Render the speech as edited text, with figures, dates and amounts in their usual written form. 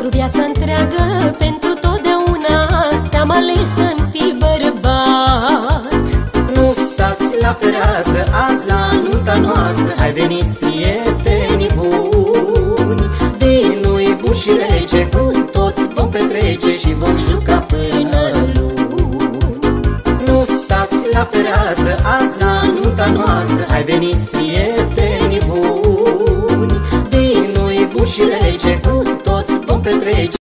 viața întreagă, pentru totdeauna te-am ales să-mi fii bărbat. Nu stați la fereastră, azi la nunta noastră hai veniți prietenii buni. Vinul-i bun și rece, cu toți vom petrece și vom juca până luni. Nu stați la fereastră, azi la nunta